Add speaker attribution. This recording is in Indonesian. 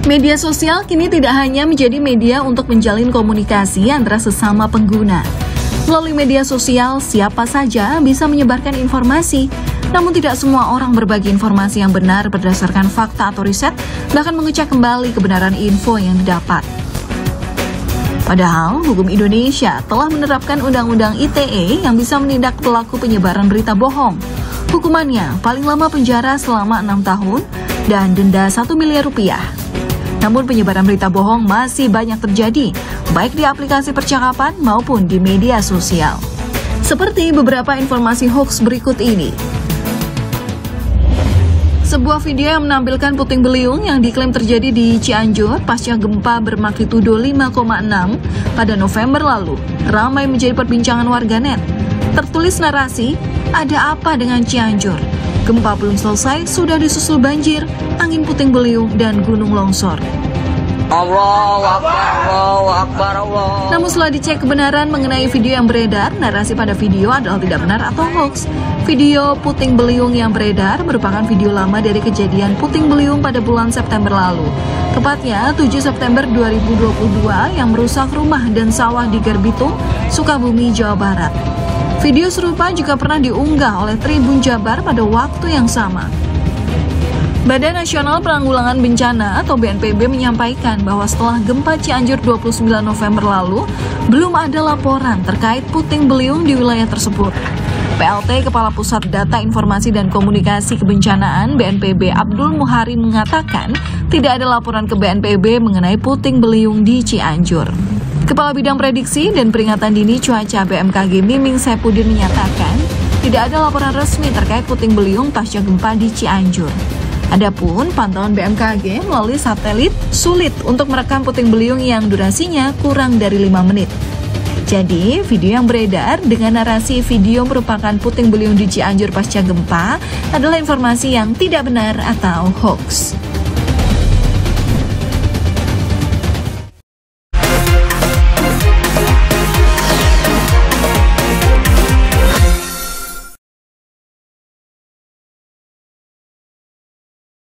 Speaker 1: Media sosial kini tidak hanya menjadi media untuk menjalin komunikasi antara sesama pengguna. Melalui media sosial, siapa saja bisa menyebarkan informasi. Namun tidak semua orang berbagi informasi yang benar berdasarkan fakta atau riset, bahkan mengecek kembali kebenaran info yang didapat. Padahal, hukum Indonesia telah menerapkan Undang-Undang ITE yang bisa menindak pelaku penyebaran berita bohong. Hukumannya paling lama penjara selama 6 tahun dan denda 1 miliar rupiah. Namun penyebaran berita bohong masih banyak terjadi, baik di aplikasi percakapan maupun di media sosial. Seperti beberapa informasi hoax berikut ini. Sebuah video yang menampilkan puting beliung yang diklaim terjadi di Cianjur pasca gempa bermagnitudo 5,6 pada November lalu ramai menjadi perbincangan warganet. Tertulis narasi, ada apa dengan Cianjur? Gempa belum selesai, sudah disusul banjir, angin puting beliung, dan gunung longsor.
Speaker 2: Allahu Akbar, Allahu Akbar, Allah.
Speaker 1: Namun setelah dicek kebenaran mengenai video yang beredar, narasi pada video adalah tidak benar atau hoax. Video puting beliung yang beredar merupakan video lama dari kejadian puting beliung pada bulan September lalu. Tepatnya 7 September 2022 yang merusak rumah dan sawah di Garbitung, Sukabumi, Jawa Barat. Video serupa juga pernah diunggah oleh Tribun Jabar pada waktu yang sama. Badan Nasional Penanggulangan Bencana atau BNPB menyampaikan bahwa setelah gempa Cianjur 29 November lalu, belum ada laporan terkait puting beliung di wilayah tersebut. PLT Kepala Pusat Data Informasi dan Komunikasi Kebencanaan BNPB Abdul Muhari mengatakan tidak ada laporan ke BNPB mengenai puting beliung di Cianjur. Kepala Bidang Prediksi dan Peringatan Dini Cuaca BMKG Miming Saipudin menyatakan tidak ada laporan resmi terkait puting beliung pasca gempa di Cianjur. Adapun pantauan BMKG melalui satelit sulit untuk merekam puting beliung yang durasinya kurang dari 5 menit. Jadi, video yang beredar dengan narasi video merupakan puting beliung di Cianjur pasca gempa adalah informasi yang tidak benar atau hoax.